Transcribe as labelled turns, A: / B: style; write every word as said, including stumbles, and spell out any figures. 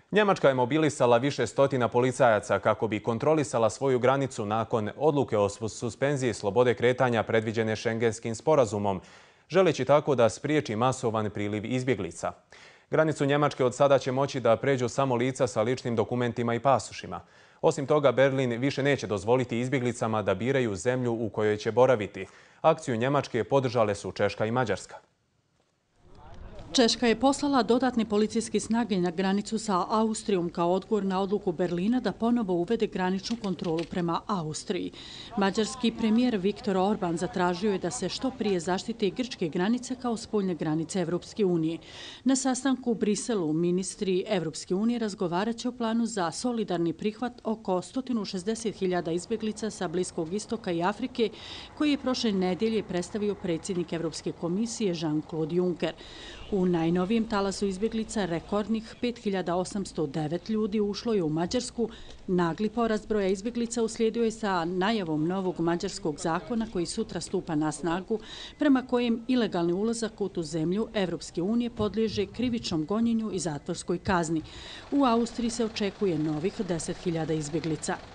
A: Njemačka je mobilisala više stotina policajaca kako bi kontrolisala svoju granicu nakon odluke o suspenziji slobode kretanja predviđene Šengenskim sporazumom, želeći tako da spriječi masovan priliv izbjeglica. Granicu Njemačke od sada će moći da pređu samo lica sa ličnim dokumentima i pasošima. Osim toga, Berlin više neće dozvoliti izbjeglicama da biraju zemlju u kojoj će boraviti. Akciju Njemačke podržale su Češka i Mađarska.
B: Češka je poslala dodatne policijske snage na granicu sa Austrijom kao odgovor na odluku Berlina da ponovo uvede graničnu kontrolu prema Austriji. Mađarski premijer Viktor Orban zatražio je da se što prije zaštite grčke granice kao spoljne granice Evropske unije. Na sastanku u Briselu ministri Evropske unije razgovarat će o planu za solidarni prihvat oko sto šezdeset hiljada izbjeglica sa Bliskog istoka i Afrike, koji je prošle nedjelje predstavio predsjednik Evropske komisije Jean-Claude Juncker. U najnovijem talasu izbjeglica rekordnih pet hiljada osamsto devet ljudi ušlo je u Mađarsku. Nagli porast broja izbjeglica uslijedio je sa najavom novog mađarskog zakona koji sutra stupa na snagu, prema kojem ilegalni ulazak u tu zemlju Evropske unije podliježe krivičnom gonjenju i zatvorskoj kazni. U Austriji se očekuje novih deset hiljada izbjeglica.